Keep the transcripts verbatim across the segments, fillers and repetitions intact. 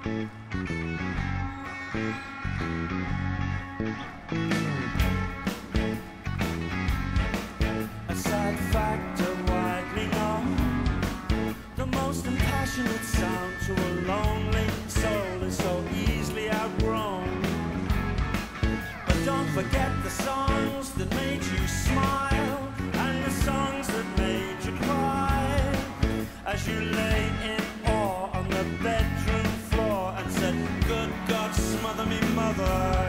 A sad fact of widely known, the most impassionate sound to a lonely soul is so easily outgrown. But don't forget the songs that made you smile and the songs that made you cry, as you lay in awe on the bedroom floor and said, "Good God, smother me, mother."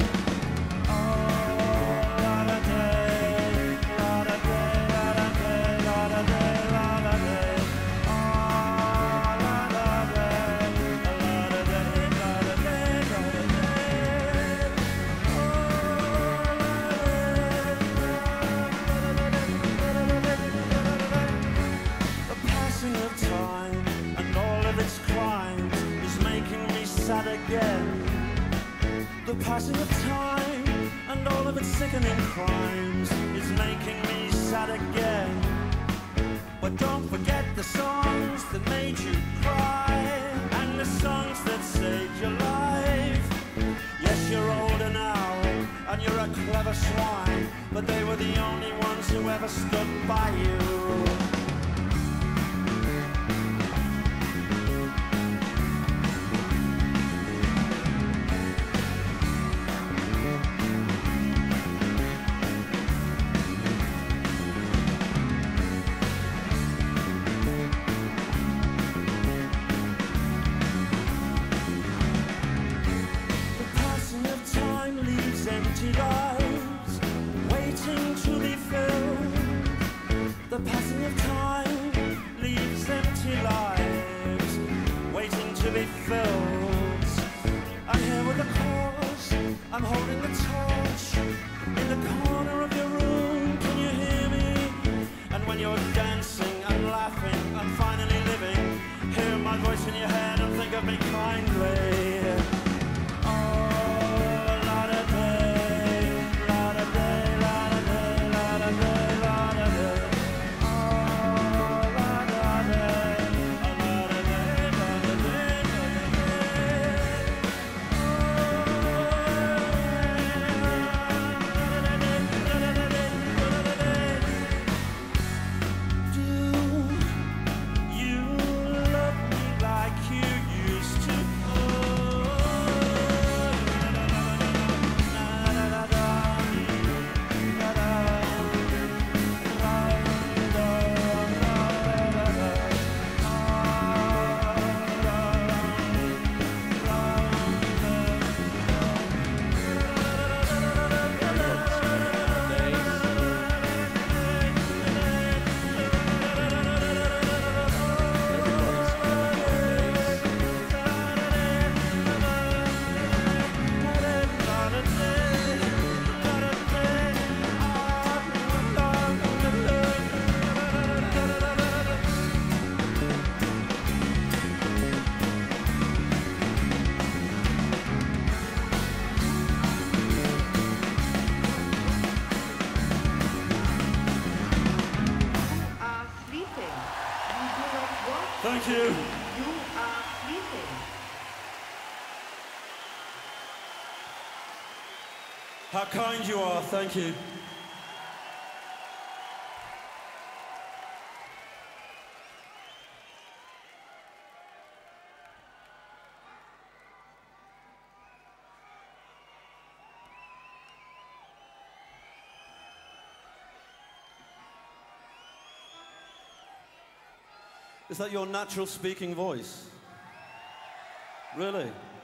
Sad again. The passing of time and all of its sickening crimes is making me sad again. But don't forget the songs that made you cry and the songs that saved your life. Yes, you're older now and you're a clever swine, but they were the only ones who ever stood by you. Empty lives waiting to be filled. The passing of time leaves empty lives waiting to be filled. I'm here with the cause, I'm holding the torch in the corner of your room. Can you hear me? And when you're dancing and laughing and finally living, hear my voice in your head and think of me kindly. Thank you. You are sleeping. How kind you are, thank you. Is that your natural speaking voice? Really?